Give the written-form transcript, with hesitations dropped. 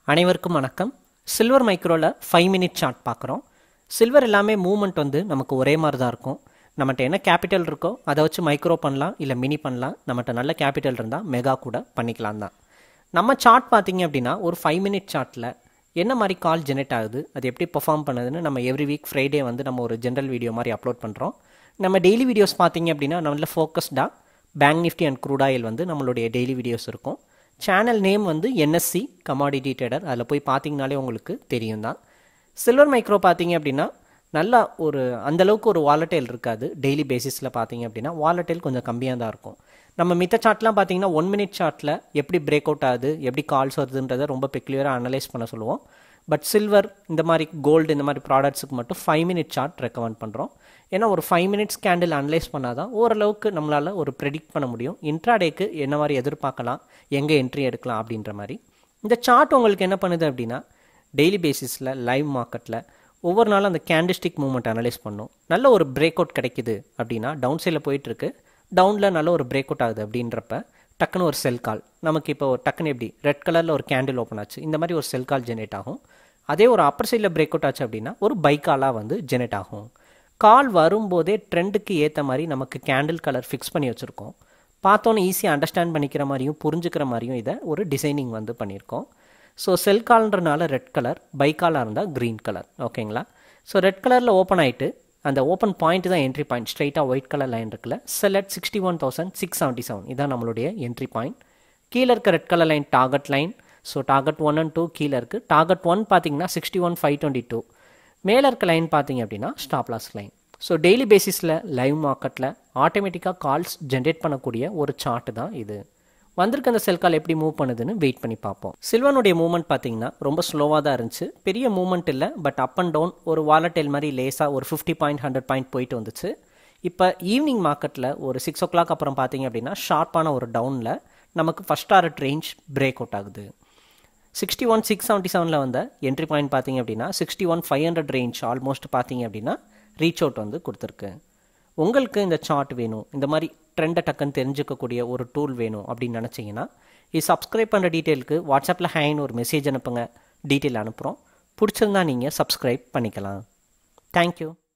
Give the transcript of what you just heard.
அனைவருக்கும் வணக்கம். சில்வர் மைக்ரோவில் 5 மினிட் சார்ட் பார்க்குறோம். சில்வர் எல்லாமே மூவ்மெண்ட் வந்து நமக்கு ஒரே மாதிரி தான் இருக்கும். நம்மகிட்ட என்ன கேபிட்டல் இருக்கோ அதை வச்சு மைக்ரோ பண்ணலாம், இல்லை மினி பண்ணலாம். நம்மகிட்ட நல்ல கேபிட்டல் இருந்தால் மெகா கூட பண்ணிக்கலாம் தான். நம்ம சார்ட் பார்த்தீங்க அப்படின்னா ஒரு 5 மினிட் சார்ட்டில் என்ன மாதிரி கால் ஜெனரேட் ஆகுது, அது எப்படி பெர்ஃபார்ம் பண்ணுதுன்னு நம்ம எவ்ரி வீக் ஃப்ரைடே வந்து நம்ம ஒரு ஜென்ரல் வீடியோ மாதிரி அப்லோட் பண்ணுறோம். நம்ம டெய்லி வீடியோஸ் பார்த்தீங்க அப்படின்னா நல்ல ஃபோக்கஸ்டாக bank Nifty and crude oil வந்து நம்மளுடைய டெய்லி வீடியோஸ் இருக்கும். சேனல் நேம் வந்து என்எஸ்சி கமாடிட்டி ட்ரேடர். அதில் போய் பார்த்தீங்கனாலே உங்களுக்கு தெரியும் தான். சில்வர் மைக்ரோ பார்த்தீங்க அப்படின்னா நல்லா ஒரு அந்தளவுக்கு ஒரு வாலட்டைல் இருக்காது. டெய்லி பேசிஸில் பார்த்தீங்க அப்படின்னா வாலட்டைல் கொஞ்சம் கம்மியாக தான் இருக்கும். நம்ம மித்த சார்ட்லாம் பார்த்தீங்கன்னா 1 மினிட் சார்ட்டில் எப்படி பிரேக் அவுட் ஆகுது, எப்படி கால்ஸ் வருதுன்றதை ரொம்ப பெக்லியராக அனலைஸ் பண்ண சொல்லுவோம். பட் சில்வர் இந்த மாதிரி கோல்டு இந்த மாதிரி ப்ராடக்ட்ஸுக்கு மட்டும் 5 மினிட் சார்ட் ரெக்கமெண்ட் பண்ணுறோம். ஏன்னா ஒரு 5 மினிட்ஸ் கேண்டில் அனலைஸ் பண்ணால் தான் ஓரளவுக்கு நம்மளால் ஒரு ப்ரெடிக்ட் பண்ண முடியும். இன்ட்ராடேக்கு என்ன மாதிரி எதிர்பார்க்கலாம், எங்கே என்ட்ரி எடுக்கலாம் அப்படின்ற மாதிரி. இந்த சார்ட் உங்களுக்கு என்ன பண்ணுது அப்படின்னா டெய்லி பேசிஸில் லைவ் மார்க்கெட்டில் ஒவ்வொரு நாளும் அந்த கேண்டிஸ்டிக் மூவ்மெண்ட் அனலைஸ் பண்ணும். நல்ல ஒரு பிரேக் அவுட் கிடைக்குது அப்படின்னா டவுன் சைடில் போயிட்டுருக்கு, டவுனில் நல்ல ஒரு பிரேக் அவுட் ஆகுது அப்படின்றப்ப டக்குன்னு ஒரு செல் கால் நமக்கு இப்போ டக்குன்னு எப்படி ரெட் கலரில் ஒரு கேண்டில் ஓப்பன் ஆச்சு, இந்த மாதிரி ஒரு செல் கால் ஜெனரேட் ஆகும். அதே ஒரு அப்பர் சைடில் பிரேக் அவுட் ஆச்சு அப்படின்னா ஒரு பை காலாக வந்து ஜெனரேட் ஆகும். கால் வரும்போதே ட்ரெண்டுக்கு ஏற்ற மாதிரி நமக்கு கேண்டில் கலர் ஃபிக்ஸ் பண்ணி வச்சுருக்கோம். பார்த்தோன்னே ஈஸியாக அண்டர்ஸ்டாண்ட் பண்ணிக்கிற மாதிரியும் புரிஞ்சுக்கிற மாதிரியும் இதை ஒரு டிசைனிங் வந்து பண்ணியிருக்கோம். ஸோ செல் கால்ன்றனால ரெட் கலர், பை காலாக இருந்தால் க்ரீன் கலர். ஓகேங்களா? ஸோ ரெட் கலரில் ஓப்பன் ஆகிட்டு அந்த ஓப்பன் பாயிண்ட் தான் என்ட்ரி பாயிண்ட். ஸ்ட்ரைட்டாக ஒயிட் கலர் லைன் இருக்குல்ல, செல் அட் 61,677 இதான் நம்மளுடைய என்ட்ரி பாயிண்ட். கீழே இருக்க red colour line target line. So target 1 and 2 கீழே இருக்குது. டார்கெட் 1 பார்த்தீங்கன்னா 61,522. மேலே இருக்க லைன் பார்த்தீங்க அப்படின்னா stop loss line. So daily பேசிஸில் லைவ் மார்க்கெட்டில் ஆட்டோமேட்டிக்காக கால்ஸ் ஜென்ரேட் பண்ணக்கூடிய ஒரு சார்ட் தான் இது. வந்திருக்க அந்த செல் கால் எப்படி மூவ் பண்ணுதுன்னு வெயிட் பண்ணி பார்ப்போம். சில்வனுடைய மூவ்மெண்ட் பார்த்தீங்கன்னா ரொம்ப ஸ்லோவாக தான் இருந்துச்சு. பெரிய மூவ்மெண்ட் இல்லை, பட் அப் அண்ட் டவுன் ஒரு வாலட்டைல் மாதிரி லேஸாக ஒரு 50 பாயிண்ட் 100 பாயிண்ட் போயிட்டு வந்துச்சு. இப்போ ஈவினிங் மார்க்கெட்டில் ஒரு 6 o'clock அப்புறம் பார்த்தீங்க அப்படின்னா ஷார்ப்பான ஒரு டவுனில் நமக்கு first target range break out ஆகுது. 61,677 வந்த என்ட்ரி பாயிண்ட் பார்த்தீங்க அப்படின்னா 61,500 ரேஞ்ச் ஆல்மோஸ்ட் பார்த்தீங்க அப்படின்னா ரீச் அவுட் வந்து கொடுத்துருக்கு. உங்களுக்கு இந்த சார்ட் வேணும், இந்த மாதிரி ட்ரெண்டை டக்குன்னு தெரிஞ்சுக்கக்கூடிய ஒரு டூல் வேணும் அப்படின்னு நினச்சிங்கன்னா இது சப்ஸ்கிரைப் பண்ணுற டீட்டெயிலுக்கு வாட்ஸ்அப்பில் ஹேன்னு ஒரு மெசேஜ் அனுப்புங்க, டீட்டெயில் அனுப்புகிறோம். பிடிச்சிருந்தா நீங்கள் சப்ஸ்கிரைப் பண்ணிக்கலாம். தேங்க்யூ.